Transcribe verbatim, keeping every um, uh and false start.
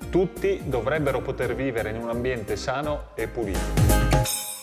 Tutti dovrebbero poter vivere in un ambiente sano e pulito.